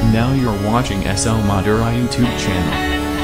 Now you're watching SL Madura YouTube channel.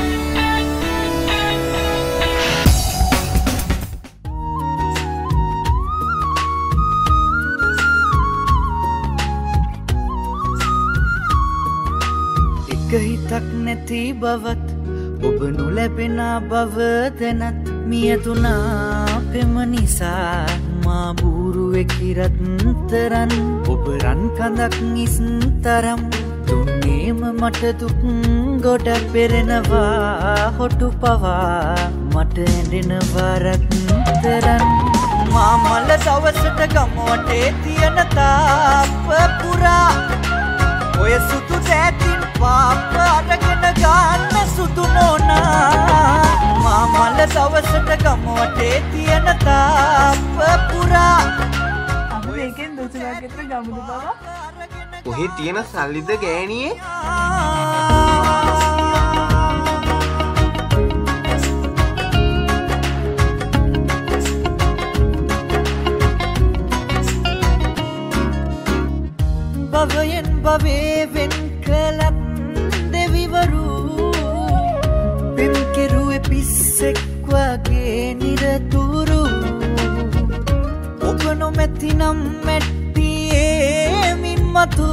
හිතක් නැති බවත් ඔබ නොලැබෙන බව දැනත් මියතුනා පෙම නිසා මා බූරුවෙක් ඉරත්තරන් ඔබ රන් කඳක් ඉස්තරම් දුන්නේම මට දුක් ගොඩ පෙරෙනවා හොටු පවා මට ඇඬෙනවා රත්තරන් මා මල දවසට ගමවටේ තියෙන තාප පුරා ඔය සුදු දැතින් පාප අරගෙන ගන්න සුදු නෝනා මා මල දවසට ගමවටේ තියෙන තාප පුරා අපි මේකෙන් දොස්තරගෙත් ගමුද බබා ඔහේ තියෙන සල්ලිද ගෑණියේ භවයෙන් භවේ වෙන් කළත් දෙවිවරු පෙම් කෙරුවේ පිස්සෙක් වගේ නිරතුරු ඔබ නොමැතිනම් මැට්ටියේ මින් මතු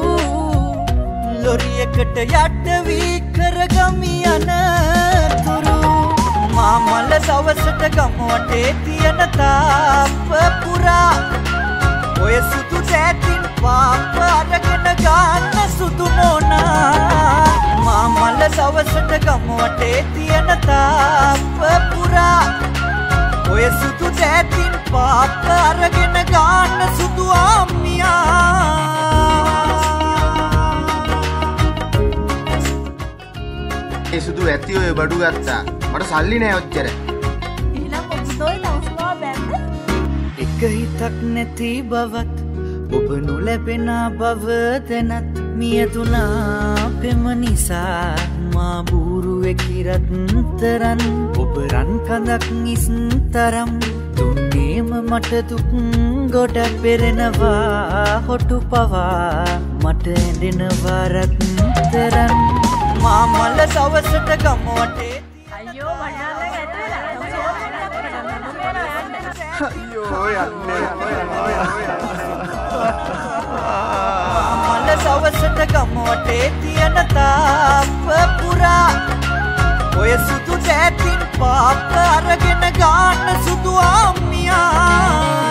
ලොරියකට යට වී කරගමි අනතුරු මා මල දවසට ගමවටේ තියෙන තාප පුරා ඔය සුදු දැතින් පාප අරගෙන ගන්න සුදු නෝනා මා මල දවසට ගමවටේ තියෙන තාප පුරා ඔය සුදු දැතින් පාප අරගෙන ගන්න සුදු ආමියා ඒ සුදු ඇති ඔය බඩු ගත්තා මට සල්ලි නෑ ඔච්චර එහෙනම් ඔබතෝයි නවස්වා බෑන්ද එක හිතක් නැති බවත් ඔබ නොලැබෙන බව දැනත් මියතුනා පෙම නිසා මා බූරුවෙක් ඉරත්තරන් ඔබ රන් කඳක් ඉස්තරම් දුන්නේම මට දුක් ගොඩ පෙරෙනවා හොටු පවා මට ඇඬෙනවා රත්තරන් මා මල දවසට ගමවටේ අයියෝ වඩාලා ගැටලා අයියෝ යන්නේ මල දවසට ගමවටේ තියෙන තාප පුරා ඔය සුදු දැතින් පාප අරගෙන ගන්න සුදු ආමියා